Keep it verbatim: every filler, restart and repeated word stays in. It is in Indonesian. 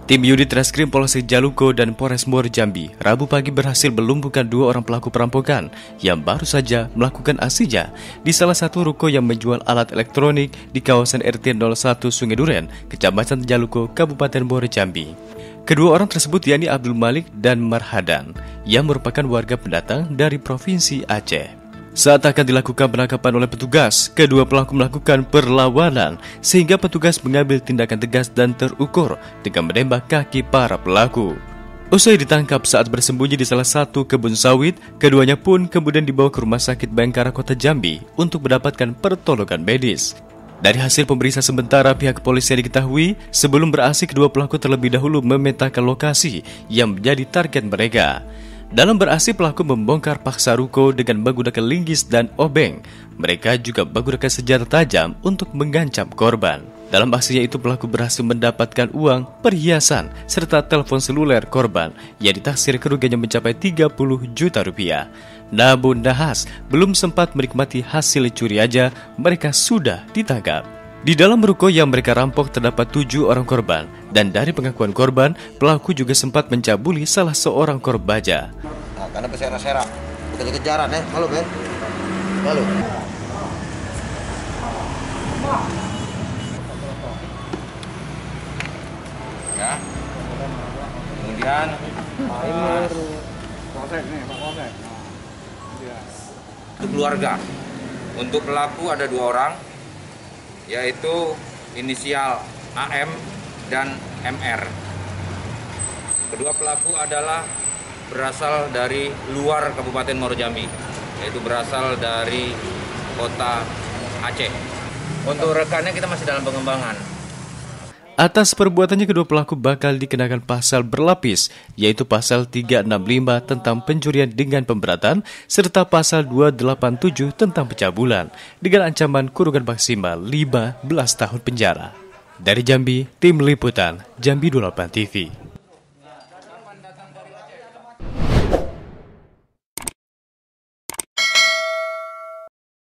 Tim Unit Reskrim Polsek Jaluko dan Polres Muaro Jambi Rabu pagi berhasil melumpuhkan dua orang pelaku perampokan yang baru saja melakukan aksinya di salah satu ruko yang menjual alat elektronik di kawasan R T nol satu Sungai Duren, Kecamatan Jaluko, Kabupaten Muaro Jambi. Kedua orang tersebut yakni Abdul Malik dan Marhadan yang merupakan warga pendatang dari Provinsi Aceh. Saat akan dilakukan penangkapan oleh petugas, kedua pelaku melakukan perlawanan sehingga petugas mengambil tindakan tegas dan terukur dengan menembak kaki para pelaku. Usai ditangkap saat bersembunyi di salah satu kebun sawit, keduanya pun kemudian dibawa ke Rumah Sakit Bayangkara Kota Jambi untuk mendapatkan pertolongan medis. Dari hasil pemeriksaan sementara pihak kepolisian diketahui, sebelum beraksi kedua pelaku terlebih dahulu memetakan lokasi yang menjadi target mereka. Dalam beraksi, pelaku membongkar paksa ruko dengan menggunakan linggis dan obeng. Mereka juga menggunakan senjata tajam untuk mengancam korban. Dalam aksinya itu, pelaku berhasil mendapatkan uang, perhiasan, serta telepon seluler korban yang ditaksir kerugiannya mencapai tiga puluh juta rupiah. Namun nahas, belum sempat menikmati hasil curi aja, mereka sudah ditangkap. Di dalam ruko yang mereka rampok terdapat tujuh orang korban, dan dari pengakuan korban, pelaku juga sempat mencabuli salah seorang korbaja. Nah, karena bersera-sera, bukan kejaran eh, halo Ben, halo. Ya, kemudian untuk keluarga, untuk pelaku ada dua orang, yaitu inisial A M dan M R. Kedua pelaku adalah berasal dari luar Kabupaten Muaro Jambi, yaitu berasal dari kota Aceh. Untuk rekannya kita masih dalam pengembangan. Atas perbuatannya, kedua pelaku bakal dikenakan pasal berlapis, yaitu pasal tiga enam lima tentang pencurian dengan pemberatan, serta pasal dua delapan tujuh tentang pencabulan, dengan ancaman kurungan maksimal lima belas tahun penjara. Dari Jambi, Tim Liputan, Jambi dua puluh delapan T V.